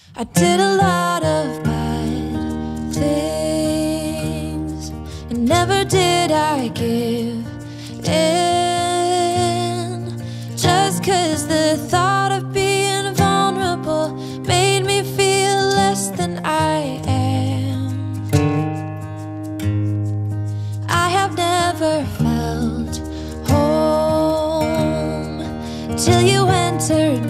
I did a lot of bad things, and never did I give in. Just 'cause the thought of being vulnerable made me feel less than I am. I have never felt home till you entered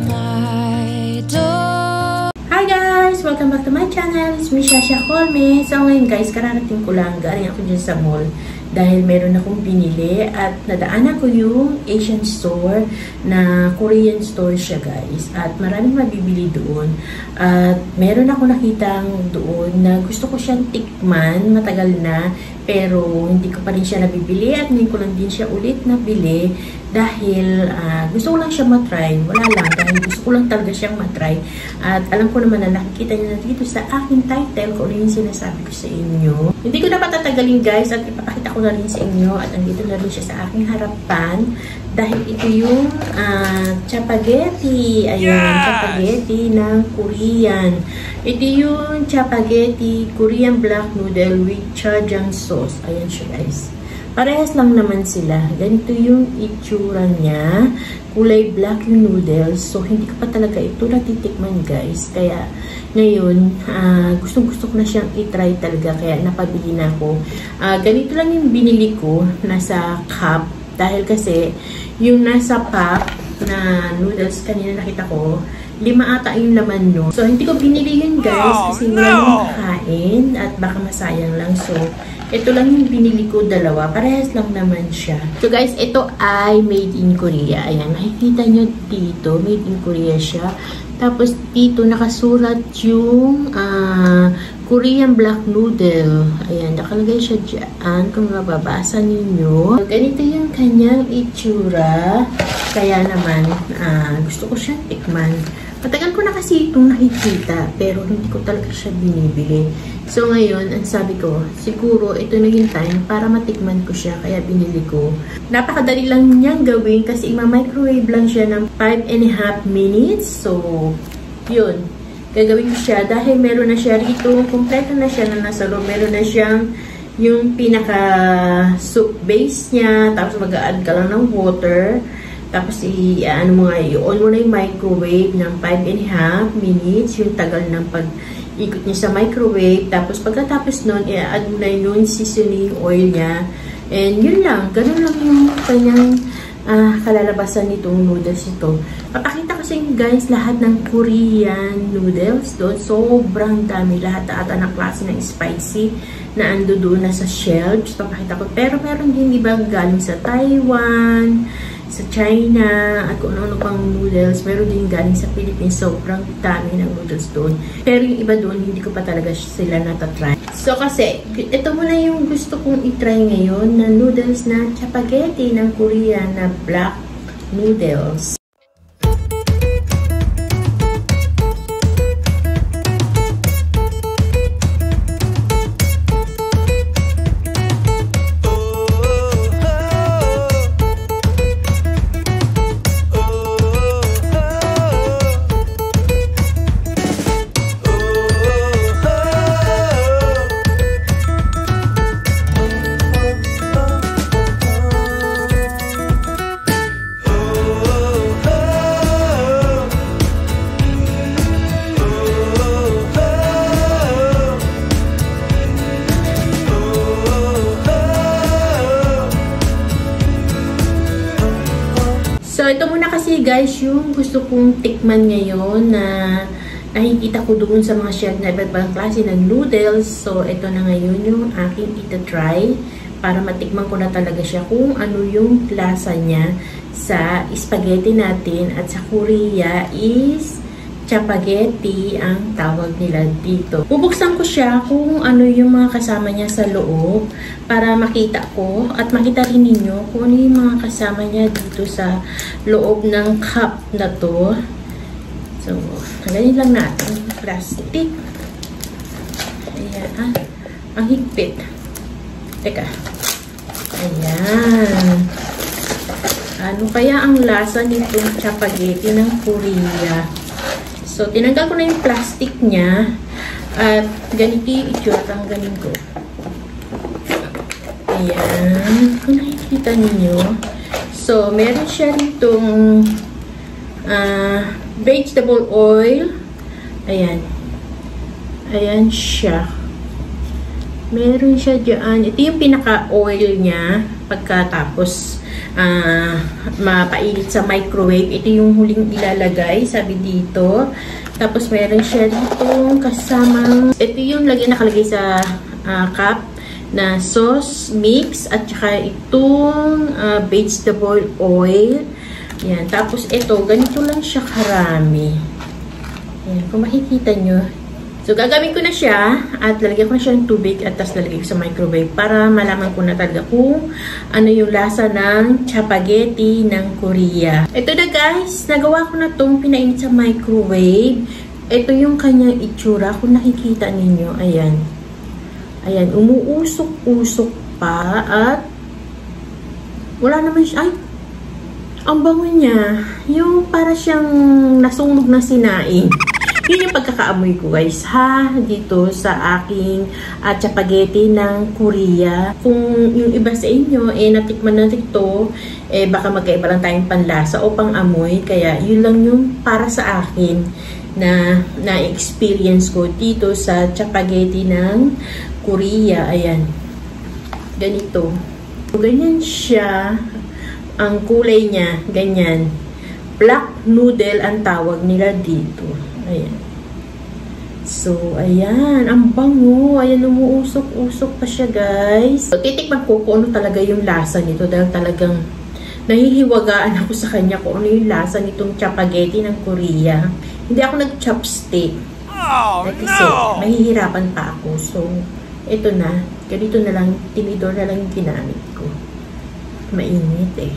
my door. Hi guys! Welcome back to my channel. It's me, Shasha Colme. So ngayon guys, kararating ko lang. Galing ako dyan sa mall dahil meron akong binili at nadaanan ko yung Asian store na Korean store siya guys. At maraming mabibili doon. At meron ako nakitang doon na gusto ko siyang tikman. Matagal na. Pero hindi ko pa rin siya nabibili at ngayon ko lang din siya ulit nabili dahil gusto ko lang siya matry. Wala lang, dahil gusto ko lang talaga siyang matry. At alam ko naman na nakikita niyo na dito sa aking title kung ano yung sinasabi ko sa inyo. Hindi ko na patatagalin guys at ipapakita ko na rin sa inyo at andito na rin siya sa aking harapan dahil ito yung chapaghetti. Ayan, chapaghetti ng Korean. Ito yung chapaghetti Korean black noodle with chajang sauce. Ayan siya guys. Parehas lang naman sila. Ganito yung itsura niya. Kulay black yung noodles. So, hindi ko pa talaga ito natitikman guys. Kaya, ngayon, gustong-gusto ko na siyang itry talaga. Kaya, napabili na ako. Ganito lang yung binili ko. Nasa cup. Dahil kasi, yung nasa pack na noodles kanina nakita ko, 5 ata yung laman no. So, hindi ko binili yun guys. Kasi wala nang kain. At baka masayang lang. So, ito lang yung binili ko, 2. Parehas lang naman siya. So guys, ito ay made in Korea. Ayan, makikita nyo dito. Made in Korea siya. Tapos dito nakasulat yung Korean black noodle. Ayan, nakalagay siya dyan. Kung mababasa ninyo. So, ganito yung kanyang itsura. Kaya naman, gusto ko siyang tikman. Matagal ko na kasi itong nakikita, pero hindi ko talaga siya binibili. So ngayon, ang sabi ko, siguro ito na yung time para matikman ko siya, kaya binili ko. Napakadali lang niyang gawin kasi ima-microwave lang siya ng 5.5 minutes. So, yun. Gagawin ko siya dahil meron na siya rito, kompleto na siya na nasa loob. Meron na siyang yung pinaka-soup base niya, tapos mag-a-add ka lang ng water. Tapos, i-on mo na yung microwave ng 5.5 minutes. Yung tagal ng pag-ikot niya sa microwave. Tapos, pagkatapos nun, i-add mo na yung seasoning oil niya. And, yun lang. Ganun lang yung kanyang kalalabasan nitong noodles ito. Papakita ko sa inyo guys, lahat ng Korean noodles doon. Sobrang dami. Lahat ata na klase ng spicy na ando doon na sa shelves. Papakita ko. Pero, meron din ibang galing sa Taiwan, sa China, at kung ano pang noodles. Meron din galing sa Philippines. Sobrang dami ng noodles doon. Pero yung iba doon, hindi ko pa talaga sila natatry. So, kasi, ito muna yung gusto kong itry ngayon na noodles na chapaghetti ng Korea na black noodles. So, ito muna kasi guys, yung gusto kong tikman ngayon na nakikita ko doon sa mga shelf na iba't klase ng noodles. So, ito na ngayon yung aking ita-try para matikman ko na talaga siya kung ano yung lasa niya sa spaghetti natin. At sa Korea is chapaghetti ang tawag nila dito. Bubuksan ko siya kung ano yung mga kasama niya sa loob para makita ko at makita rin ninyo kung ano yung mga kasama niya dito sa loob ng cup na to. So, halayin lang natin yung plastic. Ayan. Ang higpit. Teka. Ayan. Ano kaya ang lasa nitong chapaghetti ng Korea? So, tinanggal ko na yung plastic niya. At ganito yung itsura. Tanggalin ko. Ayan. Kung nakikita ninyo. So, meron siya ritong vegetable oil. Ayan. Ayan siya. Meron siya dyan. Ito yung pinaka-oil niya. Pagkatapos mapainit sa microwave. Ito yung huling ilalagay. Sabi dito. Tapos meron siya dito kasamang. Ito yung nakalagay sa cup na sauce mix. At saka itong vegetable oil. Yan. Tapos ito, ganito lang siya karami. Yan. Kung makikita nyo. So, gagawin ko na siya at lalagyan ko na siya ng tubig at tapos lalagyan ko sa microwave para malaman ko na talaga kung ano yung lasa ng chapageti ng Korea. Ito na guys, nagawa ko na itong pinainit sa microwave. Ito yung kanyang itsura. Kung nakikita ninyo, ayan. Ayan, umuusok-usok pa at wala naman siya. Ay! Ang bango niya. Yung para siyang nasunog na sinaing. Yun yung pagkakaamoy ko guys ha, dito sa aking chapageti ng Korea. Kung yung iba sa inyo natikman na ito, baka magkaiba lang tayong panlasa o pang-amoy. Kaya yun lang yung para sa akin na experience ko dito sa chapageti ng Korea. Ayan. Ganito. Ganyan siya. Ang kulay niya, ganyan. Black noodle ang tawag nila dito. Ayan. So, ayan. Ang bango. Ayan, umuusok-usok pa siya, guys. So, titikman ko kung ano talaga yung lasa nito. Dahil talagang nahihiwagaan ako sa kanya kung ano yung lasa nitong chapageti ng Korea. Hindi ako nag-chopstick. Oh, kasi mahihirapan pa ako. So, ito na. Ganito na lang. Tinidor na lang yung ginamit ko. Mainit eh.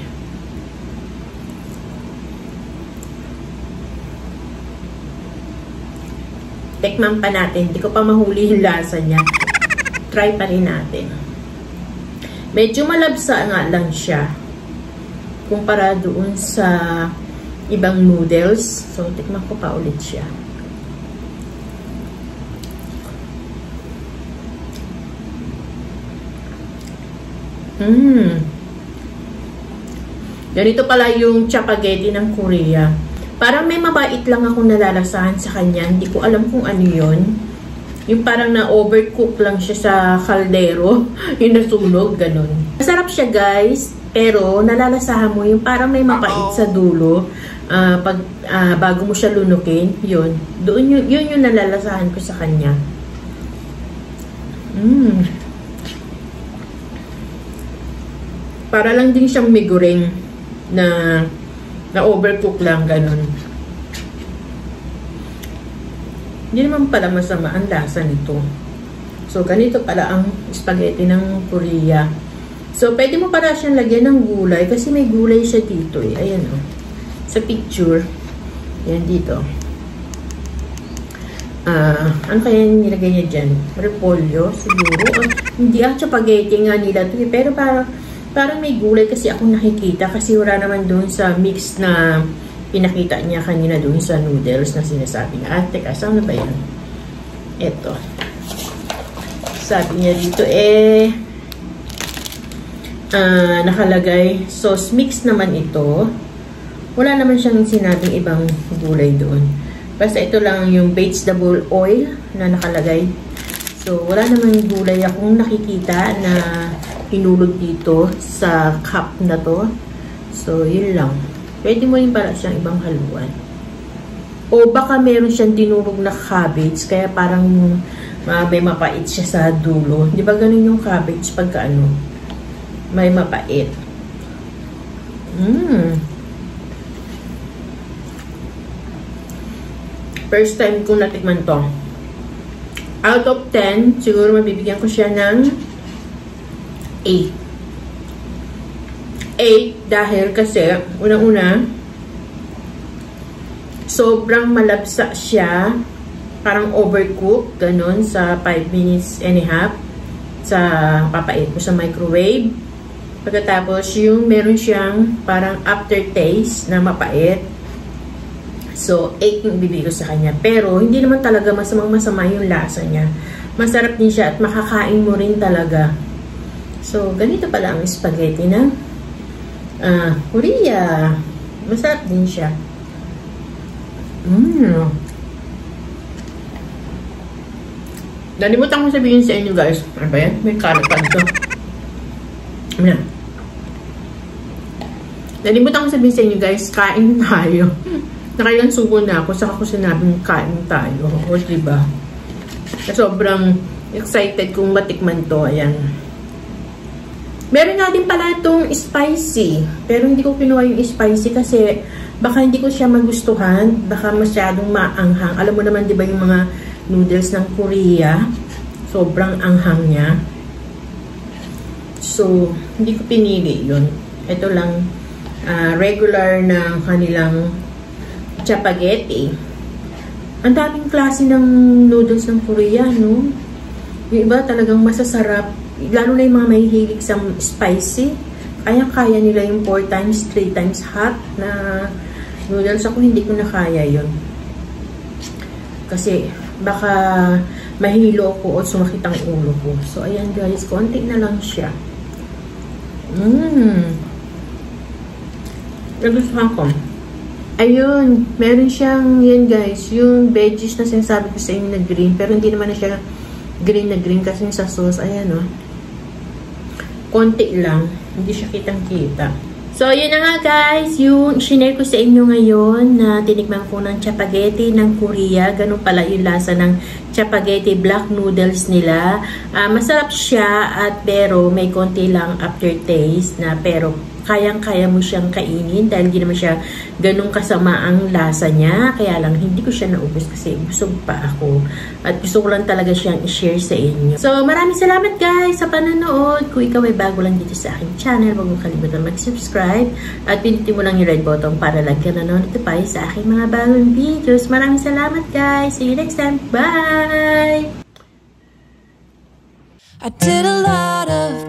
Tikman pa natin. Hindi ko pa mahuli yung lasa niya. Try pa rin natin. Medyo malabsa nga lang siya. Kumpara doon sa ibang noodles. So, tikman ko pa ulit siya. Ganito pala yung chapageti ng Korea. Parang may mabait lang akong nalalasahan sa kanya. Hindi ko alam kung ano yun. Yung parang na-overcook lang siya sa kaldero. Yung nasunog, ganun. Masarap siya guys. Pero nalalasahan mo yung parang may mapait sa dulo. Bago mo siya lunukin. Yun. Doon yun yung nalalasahan ko sa kanya. Para lang din siyang migureng na overcook lang, ganun. Hindi naman pala masama ang lasa nito. So, ganito pala ang spaghetti ng Korea. So, pwede mo para siyang lagyan ng gulay kasi may gulay siya dito eh. Ayan o. Sa picture. Yan dito. Ano kaya nilagay niya dyan? Repolyo, siguro. Hindi spaghetti nga nila ito eh. Pero parang may gulay kasi ako nakikita kasi wala naman doon sa mix na pinakita niya kanina doon sa noodles na sinasabi niya. Teka, saan na ba yan? Eto. Sabi niya dito nakalagay sauce mix naman ito. Wala naman siyang sinabing ibang gulay doon. Basta ito lang yung vegetable oil na nakalagay. So, wala naman gulay akong nakikita na hinulog dito sa cup na to. So, yun lang. Pwede mo rin pala siyang ibang haluan. O baka meron siyang dinurog na cabbage, kaya parang may mapait siya sa dulo. Di ba ganun yung cabbage pagka ano? May mapait. First time ko natikman to. Out of 10, siguro mabibigyan ko siya ng 8. 8 dahil kasi unang-una sobrang malabsa siya, parang overcooked ganun sa 5 minutes and a half sa papait mo sa microwave. Pagkatapos yung meron siyang parang aftertaste na mapait. So, 8 yung ibibigay ko sa kanya. Pero, hindi naman talaga masamang-masama yung lasa niya. Masarap din siya at makakain mo rin talaga. So, ganito pala ang spaghetti ng Korea. Masarap din siya. Nalimutan ko sabihin sa inyo guys. Ano ba yan? May kalat pa dito. Nalimutan ko sabihin sa inyo guys, kain tayo. Nakailang subo na ako, saka ko sinabing kain tayo. O diba? Sobrang excited kung matikman to. Ayan. Meron nga din pala itong spicy. Pero hindi ko kinuha yung spicy kasi baka hindi ko siya magustuhan. Baka masyadong maanghang. Alam mo naman diba yung mga noodles ng Korea? Sobrang anghang niya. So, hindi ko pinili yun. Ito lang, regular na kanilang spaghetti. Ang daming klase ng noodles ng Korea, no? Yung iba talagang masasarap. Lalo na yung mga mahihilig sa spicy. Kaya nila yung 4 times, 3 times hot na noodles. Ako hindi ko na kaya yun. Kasi baka mahilo ko o sumakit ang ulo ko. So, ayan guys, konti na lang siya. Nagustuhan ko. Ayun, meron siyang, yan guys, yung veggies na sinasabi ko sa inyo na green, pero hindi naman na siya green na green kasi sa sauce, ayan o. Konti lang, hindi siya kitang-kita. So, yun na nga guys, yung shinare ko sa inyo ngayon na tinikman ko ng spaghetti ng Korea. Ganun pala yung lasa ng spaghetti black noodles nila. Masarap siya at pero may konti lang aftertaste na pero kayang-kaya mo siyang kainin dahil hindi naman siya ganun kasama ang lasa niya. Kaya lang, hindi ko siya naubos kasi busog pa ako. At gusto ko lang talaga siyang i-share sa inyo. So, maraming salamat guys sa panonood. Kung ikaw ay bago lang dito sa aking channel, huwag mong kalimutan mag-subscribe. At pindutin mo lang yung red button para lang ka na-notify sa aking mga bagong videos. Maraming salamat guys. See you next time. Bye! I did a lot of